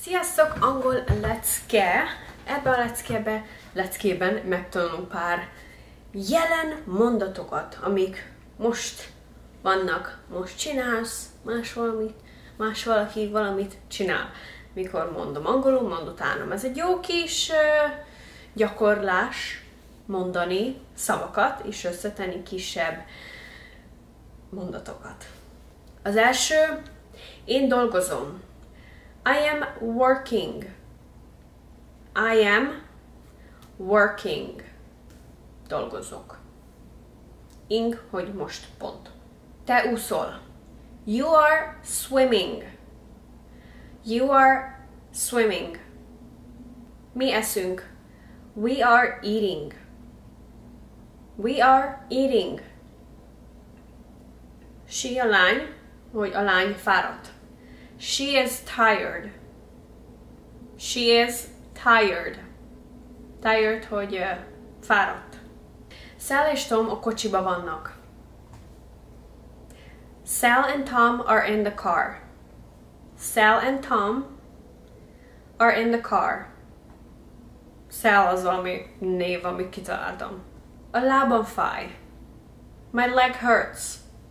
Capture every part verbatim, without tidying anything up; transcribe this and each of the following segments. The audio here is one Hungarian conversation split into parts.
Sziasztok, angol lecke! Ebben a leckébe, leckében megtanulunk pár jelen mondatokat, amik most vannak, most csinálsz, más valamit, más valaki valamit csinál. Mikor mondom angolul, mond utánam. Ez egy jó kis uh, gyakorlás mondani szavakat és összetenni kisebb mondatokat. Az első, én dolgozom. I am working. I am working. Dolgozok. Ing, hogy most pont. Te úszol. You are swimming. You are swimming. Mi eszünk. We are eating. We are eating. She a lány, hogy a lány fáradt. She is tired. She is tired. Tired, hogy uh, fáradt. Sal és Tom a kocsiba vannak. Sal and Tom are in the car. Sal and Tom are in the car. Sal az valami név, amit kitaláltam. A lábam fáj. My leg hurts.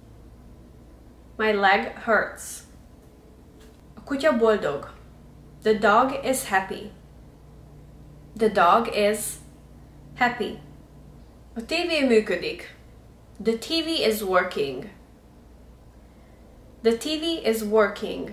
My leg hurts. A kutya boldog. The dog is happy. The dog is happy. A tévé működik. The T V is working. The T V is working.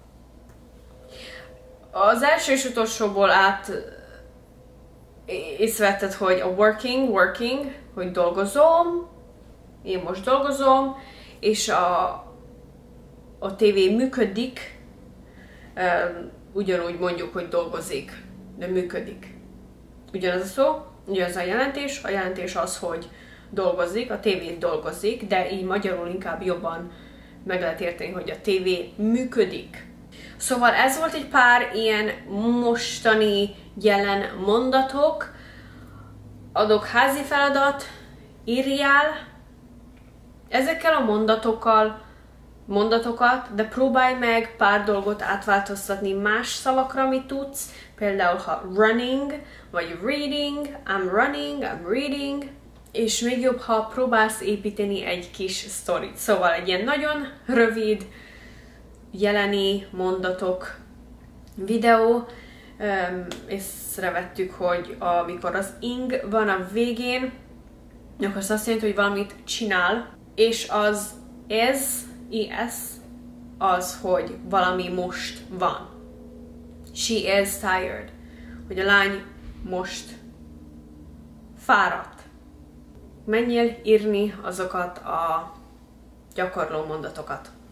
Az első és utolsóból át észrevetted, hogy a working, working, hogy dolgozom, én most dolgozom, és a, a tévé működik, um, ugyanúgy mondjuk, hogy dolgozik, de működik. Ugyanaz a szó, ugyanaz a jelentés, a jelentés az, hogy dolgozik, a tévé dolgozik, de így magyarul inkább jobban meg lehet érteni, hogy a tévé működik. Szóval ez volt egy pár ilyen mostani jelen mondatok. Adok házi feladat, írjál ezekkel a mondatokkal, mondatokat, de próbálj meg pár dolgot átváltoztatni más szavakra, amit tudsz. Például, ha running, vagy reading, I'm running, I'm reading. És még jobb, ha próbálsz építeni egy kis sztorit. Szóval egy ilyen nagyon rövid, jeleni mondatok videó. Um, észrevettük, hogy amikor az ing van a végén, akkor az azt jelenti, hogy valamit csinál, és az is, is, az, hogy valami most van. She is tired. Hogy a lány most fáradt. Menjél írni azokat a gyakorló mondatokat.